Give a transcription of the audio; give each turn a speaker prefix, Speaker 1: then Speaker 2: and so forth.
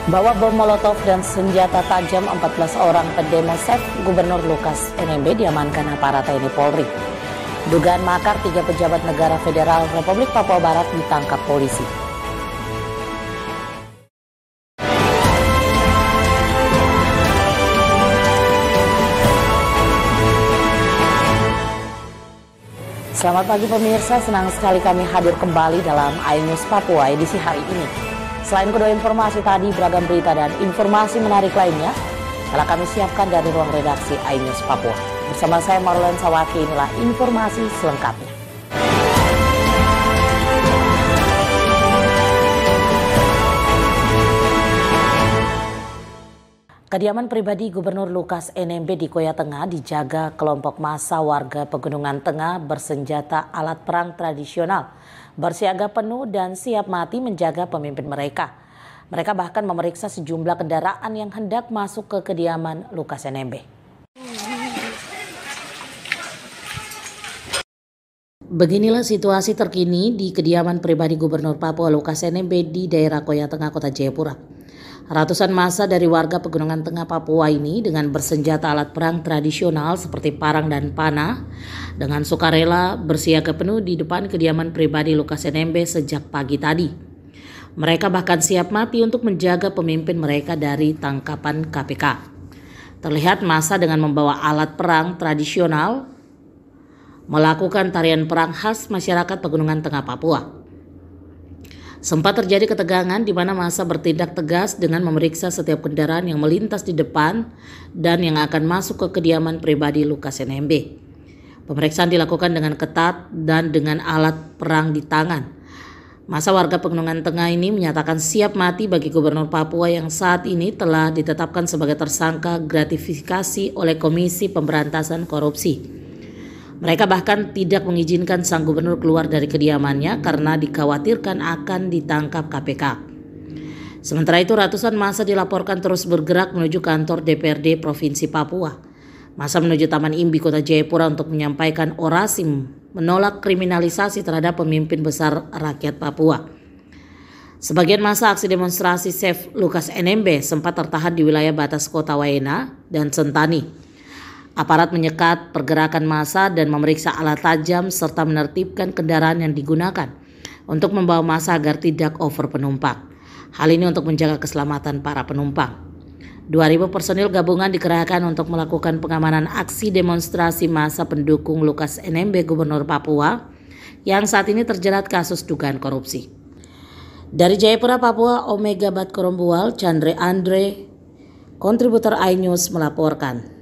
Speaker 1: Bawa bom molotov dan senjata tajam 14 orang pendemo SEF Gubernur Lukas NMB diamankan aparat TNI Polri. Dugaan makar 3 pejabat negara federal Republik Papua Barat ditangkap polisi. Selamat pagi pemirsa, senang sekali kami hadir kembali dalam iNews Papua edisi hari ini. Selain kedua informasi tadi, beragam berita dan informasi menarik lainnya telah kami siapkan dari ruang redaksi iNews Papua. Bersama saya Marlen Sawaki, inilah informasi selengkapnya. Kediaman pribadi Gubernur Lukas NMB di Koya Tengah dijaga kelompok massa warga Pegunungan Tengah bersenjata alat perang tradisional, bersiaga penuh dan siap mati menjaga pemimpin mereka. Mereka bahkan memeriksa sejumlah kendaraan yang hendak masuk ke kediaman Lukas NMB. Beginilah situasi terkini di kediaman pribadi Gubernur Papua Lukas NMB di daerah Koya Tengah, Kota Jayapura. Ratusan massa dari warga Pegunungan Tengah Papua ini dengan bersenjata alat perang tradisional seperti parang dan panah dengan sukarela bersiaga penuh di depan kediaman pribadi Lukas NMB sejak pagi tadi. Mereka bahkan siap mati untuk menjaga pemimpin mereka dari tangkapan KPK. Terlihat massa dengan membawa alat perang tradisional melakukan tarian perang khas masyarakat Pegunungan Tengah Papua. Sempat terjadi ketegangan di mana massa bertindak tegas dengan memeriksa setiap kendaraan yang melintas di depan dan yang akan masuk ke kediaman pribadi Lukas NMB. Pemeriksaan dilakukan dengan ketat dan dengan alat perang di tangan. Massa warga Pegunungan Tengah ini menyatakan siap mati bagi Gubernur Papua yang saat ini telah ditetapkan sebagai tersangka gratifikasi oleh Komisi Pemberantasan Korupsi. Mereka bahkan tidak mengizinkan sang gubernur keluar dari kediamannya karena dikhawatirkan akan ditangkap KPK. Sementara itu ratusan massa dilaporkan terus bergerak menuju kantor DPRD Provinsi Papua. Massa menuju Taman Imbi Kota Jayapura untuk menyampaikan orasi menolak kriminalisasi terhadap pemimpin besar rakyat Papua. Sebagian massa aksi demonstrasi SEF Lukas NMB sempat tertahan di wilayah batas kota Waena dan Sentani. Aparat menyekat pergerakan massa dan memeriksa alat tajam serta menertibkan kendaraan yang digunakan untuk membawa massa agar tidak over penumpang. Hal ini untuk menjaga keselamatan para penumpang. 2.000 personil gabungan dikerahkan untuk melakukan pengamanan aksi demonstrasi massa pendukung Lukas NMB Gubernur Papua yang saat ini terjerat kasus dugaan korupsi. Dari Jayapura, Papua, Omega Bat Korombual, Chandre Andre, kontributor iNews melaporkan.